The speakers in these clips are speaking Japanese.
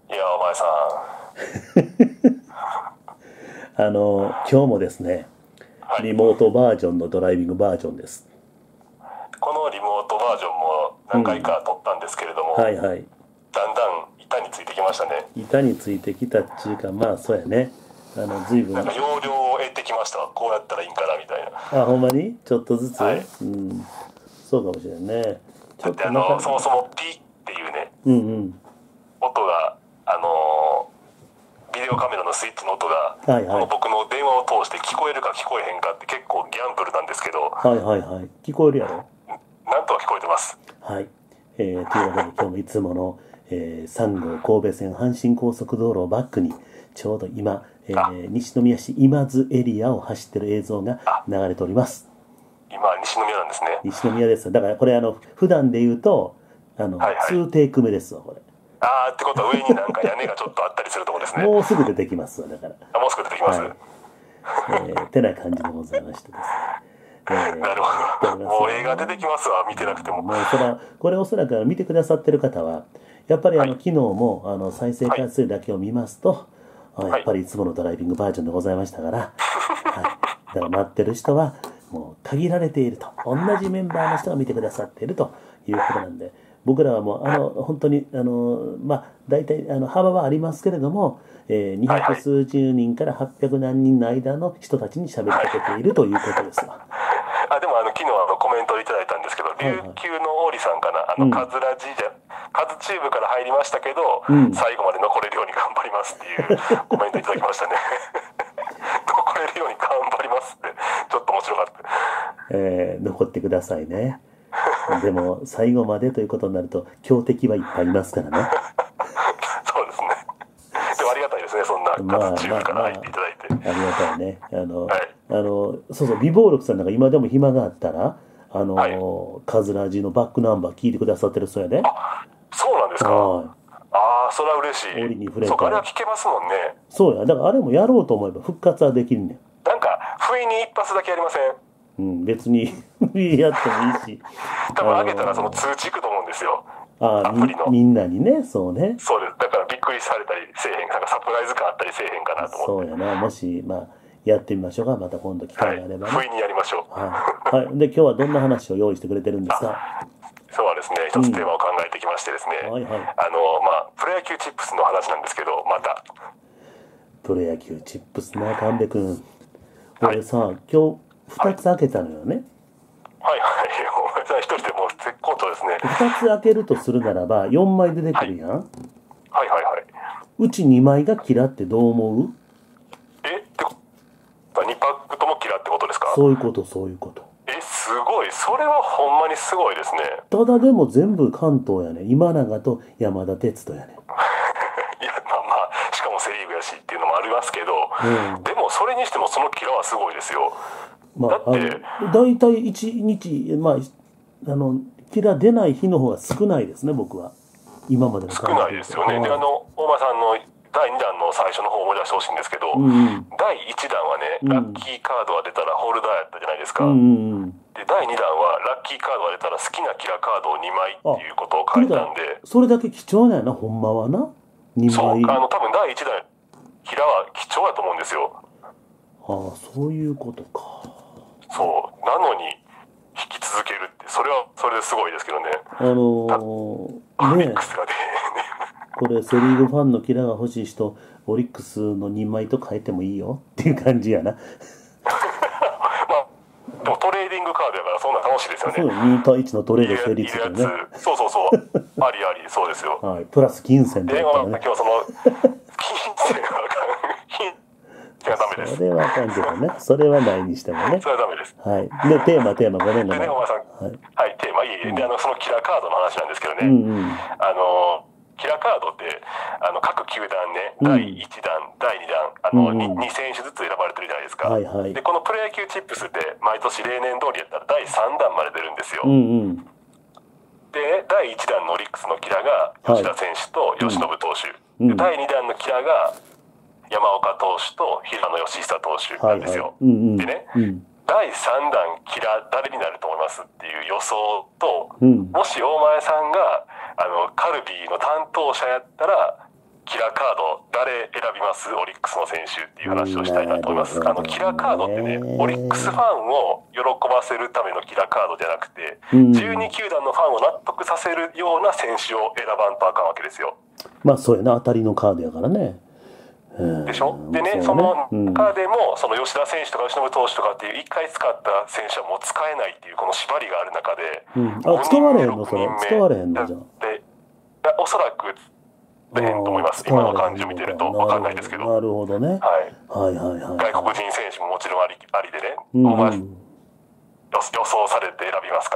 いや、お前さ今日もですね、 ん、はい、 リモートバージョンのドライビングバージョンです。 このリモートバージョンも何回うん。 か撮ったんですけれども、 はいはい。 だんだん板についてきましたね。 板についてきたっちゅうか、まあそうやね。随分、 なんか要領を得てきましたわ。こうやったらいいんかなみたいな。 あ、ほんまにちょっとずつ、 はい。 うん、そうかもしれんね。ちだってょっとまた、 そもそもピッっていうね、 うんうん。 音が、ビデオカメラのスイッチの音が、 はいはい。 この僕の電話を通して聞こえるか聞こえへんかって結構ギャンブルなんですけど、 はいはいはい。聞こえるやろ？ なんとか聞こえてます。 はい。というわけで今日もいつもの、3号神戸線阪神高速道路をバックに、ちょうど今、 あ、 西宮市今津エリアを走ってる映像があ、 流れております。 今、西宮なんですね。 西宮です。だからこれ普段で言うと、 はいはい。 2テイク目ですわ、これ。 あーってことは上になんか屋根がちょっとあったりするとこですね。 もうすぐ出てきますわ、だから。 あ、もうすぐ出てきます。 はい。てな感じでございましてですね。 なるやっておりほど。 ますもう映画出てよ。 きますわ、見てなくても。 もうこれおそらく見てくださってる方は、やっぱりはい。 昨日も再生はい。 回数だけを見ますと、やはい。 っぱりいつものドライビングバージョンでございましたから、はい。だから待ってる人は、もう限られていると。同じメンバーの人が見てくださっているということなんで、僕らはもう、本当に、まあ、大体、幅はありますけれども、200 はいはい。 数十人から800何人の間の人たちに喋りはい。 かけているということですわ。 あ、でも昨日コメントをいただいたんですけど、琉はいはい。 球の王さんかな、 うん。 カズラジじゃ、カズチューブから入りましたけど、 うん。 最後まで残れるように頑張りますっていうコメントいただきましたね。残れるように頑張りますって、ちょっと面白かった。 残ってくださいね。でも、最後までということになると、強敵はいっぱいいますからね。 そうですね。でもありがたいですね、そんなカズまあチューブからまあま入っていただいて。 あ、ありがたいね。 はい。 そうそう、美貌録さんなんか今でも暇があったら、 はい。 カズラジのバックナンバー聞いてくださってるそうやで。 そうなんですか。 はああ、それは嬉しい。折い。 に触れそうか、あれはた。 聞けますもんね。 そうや。だからあれもやろうと思えば復活はできんねなんか、不意に一発だけやりません？ ん。うん、別にやってもいいし。 多分上げたらそのー通知いくと思うんですよ。 あー、 アプリの。 みんなにね、そうね。 そうです。だからびっくりされたりせえへん。なんかサプライズ感あったりせえへんかなと思って。 そうやな。もし、まあ、やってみましょうか。また今度機会はい。 があればね。 不意にやりましょう。 はい。はい。で、今日はどんな話を用意してくれてるんですか？ あ、今日はですね、一つテーうん。 マを考えてきましてですね、 はいはい。 プロ野球チップスの話なんですけど、また。 プロ野球チップスな、神戸君。 はい。 俺さ、今日2 はい。 つ開けたのよね。 はいはい。お前さん一人でもう絶好調ですね。 2つ開けるとするならば、4枚出てはい。 くるやん。 はいはいはい。 うち2枚がキラってどう思う？ ってことは2パックともキラってことですか？ そういうこと、そういうこと。 すごい。それはほんまにすごいですね。 ただでも全部関東やね。今永と山田哲人やね。 いや、まあまあ、しかもセリーグやしっていうのもありますけど、 うん。 でもそれにしてもそのキラはすごいですよ。だまあ、 って、 大体1日、まあ、キラ出ない日の方が少ないですね、僕は。今までの少ない感じで言うと。 ですよね。で、 は大間さんの第2弾の最初の方を思い出してほしいんですけど、 い。うんうん。 第1弾はね、 うん。 ラッキーカードが出たらホルダーやったじゃないですか。 うんうんうん。 で、第2弾はラッキーカードが出たら好きなキラカードを2枚ってあ、 いうことを書いというか、 たんで、 それだけ貴重なんやな、ほんまはな。2 そう、 枚。 多分第1弾、キラは貴重だと思うんですよ。 ああ、そういうことか。 そう。なのに、引き続けるって、それはそれですごいですけどね。たオリッねえ、 クスがね、 これセリーグファンのキラが欲しい人、オリックスの2枚と変えてもいいよっていう感じやな。 まあ、でもトレーディングカードやからそんな楽しいですよね。 そうよ、2対1のトレード成いるや立とね。 つ、そうそうそう、ありあり、そうですよ。 はい、プラス金銭とかで、 言ったらね。 今日その、金銭はあかん、金銭はダメです。 それはあかんけどね。それはないにしてもね。 それはダメです。 はい。で、テーマ、ごめんごでね、 めん。 お前さん、 はい。 はい、テーマいい。で、 うん。 そのキラーカードの話なんですけどね、 うんうん。 キラーカードって、各球団ね、第うん。 1弾、第2弾、 うんうん。 2選手ずつ選ばれてるじゃないですか。 はいはい。 で、このプロ野球チップスって毎年例年通りやったら第3弾まで出るんですうんよ。 うん。 で、第1弾のオリックスのキラがはい。 吉田選手と由伸うん。 投手。で、 うん。 第2弾のキラが山岡投手と平野義久投手はいはい。 なんですよ。 うんうん。 でね、 うん。 第3弾キラ誰になると思いますっていう予想と、 うん。 もし大前さんがカルビーの担当者やったらキラーカード誰選びます？オリックスの選手っていう話をしたいなと思います。キラーカードってね、オリックスファンを喜ばせるためのキラーカードじゃなくて、12球団のファンを納得させるような選手を選ばんとあかんわけですよ。 まあそうやな、当たりのカードやからね。 でしょ。でね、その中でもその吉田選手とか由伸投手とかっていう1回使った選手はもう使えないっていうこの縛りがある中で、 使われへんの？それ使われへんの？じゃあおそらく使えへんと思います。今の感じを見てると分かんないですけど。 なるほどね。はいはいはい。 外国人選手ももちろんありでね、予想されて選びます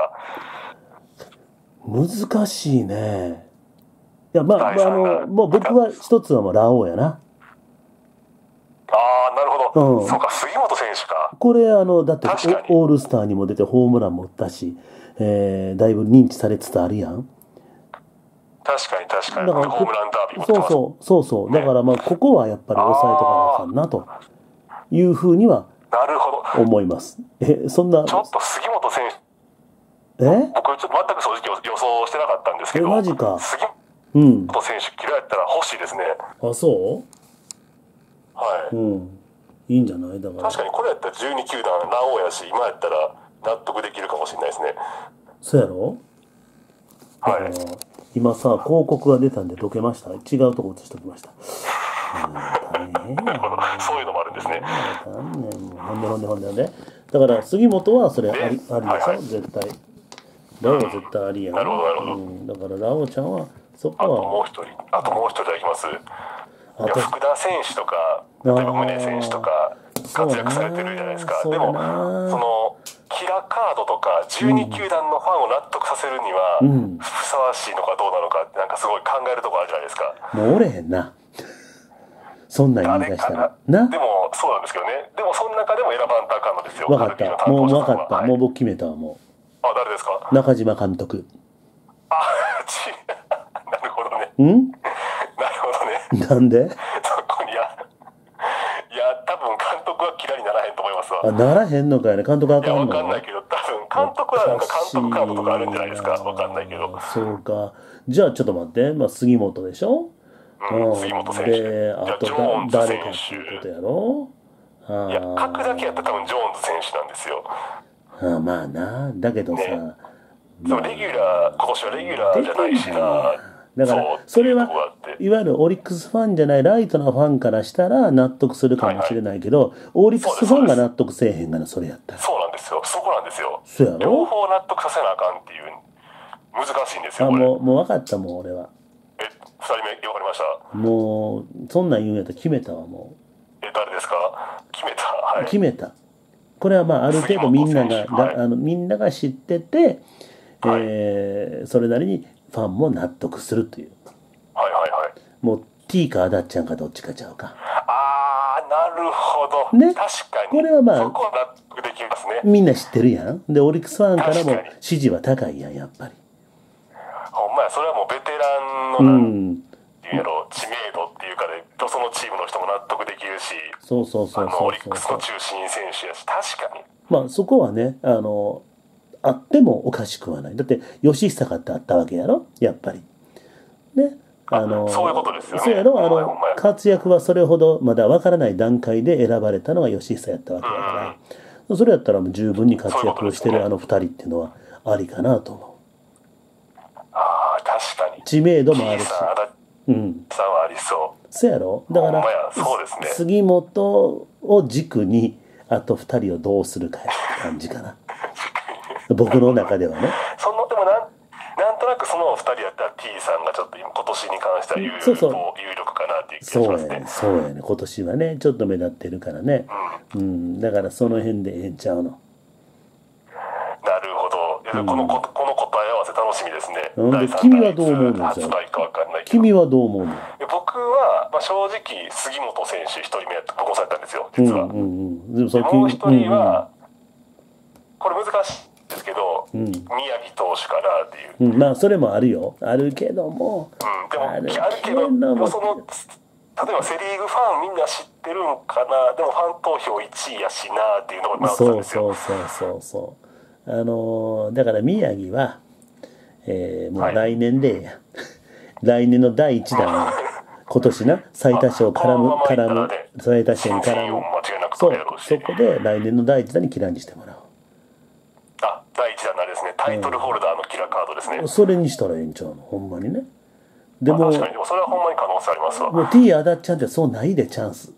か？ 難しいね。いや、まあ、もう僕は一つはもうラオウやな。 ああ、なるほど。そうか、杉本選手か。 これ、だって、オールスターにも出てホームランも打ったし、だいぶ認知されつつあるやん。 確かに。だからホームランダービーも打ってます。 そう。だから、まあ、ここはやっぱり抑えとかなあかんな、というふうには、思います。そんな。 ちょっと杉本選手。僕、ちょっと全く正直予想してなかったんですけど。 マジか。 杉本選手嫌いやったら欲しいですね。 あ、そう？ はい。 いいんじゃない？だから確かにこれやったら12球団ラオウやし、今やったら納得できるかもしれないですね。 そうやろ？ はい。 今さ、広告が出たんでどけました。違うとこ映しときました。大変やな。 そういうのもあるんですね。 ほんで。だから杉本はそれありでしょ、絶対。ラオウは絶対ありやん。 なるほど。 だからラオウちゃんはそこは。 あともう一人いきます。福田選手とか、例えば宗選手とか活躍されてるじゃないですか。でもそのキラーカードとか12球団のファンを納得させるにはふさわしいのかどうなのかってなんかすごい考えるところあるじゃないですか。 もうおれへんな。そんなん言い出したらな。 でもそうなんですけどね。でもその中でも選ばんとあかんのですよ。 分かった。もう分かった。もう僕決めたわもう。あ、誰ですか？ 中島監督。 あ、なるほどね。なるほどね。 なんで？ そこにいや多分監督は嫌いにならへんと思いますわ。 あ、ならへんのかやね。監督あかんの？ いや、わかんないけど、多分監督はなんか監督カードとかあるんじゃないですか。わかんないけど。 そうか。じゃあちょっと待って。まあ杉本でしょ。 杉本選手。 で、あと誰かっていうことやろ。 いや、書くだけやったら多分ジョーンズ選手なんですよ。 まあな。だけどさ、 レギュラー、今年はレギュラーじゃないしな。 だからそれはいわゆるオリックスファンじゃないライトなファンからしたら納得するかもしれないけど、オリックスファンが納得せえへんがな、それやったら。 そうなんですよ。そこなんですよ。 そうやろ。 両方納得させなあかんっていう難しいんですよ。 もう分かった。もう俺は 2人目分かりました。 もうそんなん言うんやったら決めたわ。もう誰ですか？決めた。はい、 決めた。これはまあある程度みんなが、みんなが知ってて、それなりにファンも納得するという。もう T かアダッちゃんかどっちかちゃうか。 ああ、なるほど。 ね、 確かに。 これはまあそこは納得できますね。 みんな知ってるやん。でオリックスファンからも支持は高いやん、やっぱり。 ほんまや、それはもうベテランのなんていうやろ、知名度っていうかで、そのチームの人も納得できるし、 そうオリックスの中心選手やし、確かに。 まあそこはね、あってもおかしくはない。だって吉久かってあったわけやろ、やっぱり。ね。 そういうことですよね。 そうやろ。活躍はそれほどまだ分からない段階で選ばれたのが吉久やったわけだから、それやったらもう十分に活躍をしてる2人っていうのはありかなと思う。 ああ、確かに。 知名度もあるし。 さんはありそう。 そうやろ。だからそうですね、 杉本を軸にあと2人をどうするかやって感じかな。僕の中ではね。 でもなんとなくその2人やったら T さんがちょっと今年に関しては有力かなっていう気がしますね。 そうやね。今年はねちょっと目立ってるからね。だからその辺でええんちゃうの。 なるほど。この答え合わせ楽しみですね。 君はどう思うの？君はどう思うの？ 僕は、正直杉本選手1人目僕もされたんですよ、実は。もう1人はこれ難しいですけど、宮城投手かなっていう。 まあそれもあるよ。あるけども。 でもあるけどその例えばセ・リーグファンみんな知ってるんかな、でもファン投票1位やしなっていうのが迷ったんですよ。 そうだから宮城は、もう来年で、来年の第1弾今年な最多勝このままいったらね最多勝に新人絡む。 王も間違いなくそう取れるやろうし、 そこで来年の第一弾にキラにしてもら第一弾のあれですね、タイトルホルダーのキラカードですね。 う。それにしたらええんちゃうの、ほんまにね。でも、 確かに、でもそれはほんまに可能性ありますわ。 もう T あだっちゃんってそうないでチャンス。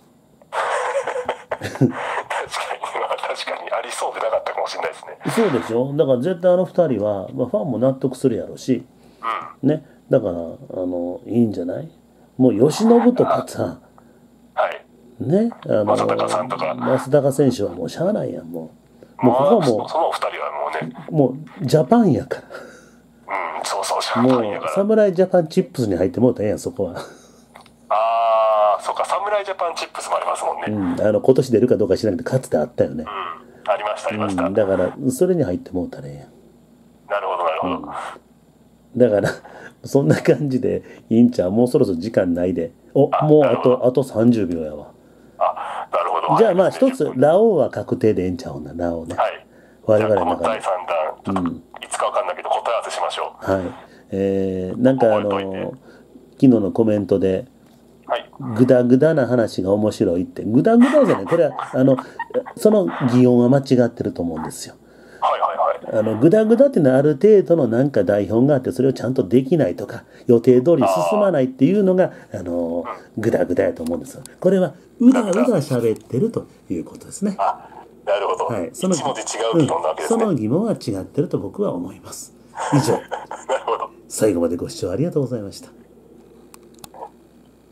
確かに、確かにありそうでなかったかもしれないですね。 そうでしょ。だから絶対あの二人は、まあ、ファンも納得するやろうし、ね。だからいいんじゃない。もう由伸とかさ、 はい。 ね、 正隆さんとか正隆選手はもうしゃあないやん、もうここはもその二人はもうね、 うもうジャパンやから。 そうそう、シャンもパンやから。 う侍ジャパンチップスに入ってもうたらええやん、そこは。 そうか、侍ジャパンチップスもありますもんね。 今年出るかどうか知らなくてかつてあったよね。 ありました、ありました。 だからそれに入ってもうたらええやん。 なるほど、なるほど。 だからそんな感じでいいんちゃう。もうそろそろ時間ないで。もうあと30秒やわ。 なるほど。 じゃあまあ一つラオウは確定でええんちゃうな、ラオウね。 はい。 我々 このの中で。 第3弾、ちょっといつかわかんないけど答え合わせしましょう。 はい。なんか覚えといて昨日のコメントで、 はい。 グダグダな話が面白いって、グダグダじゃない、これはその擬音は間違ってると思うんですよ。 はいはいはい。 グダグダっていうのはある程度のなんか台本があって、それをちゃんとできないとか予定通り進まないっていうのがグダグダやと思うんですよ。これはうだうだ喋ってるということですね。 なるほど。 はい、 一文字違う議論なわけですね。 その疑問は違ってると僕は思います。以上。 なるほど。 最後までご視聴ありがとうございました。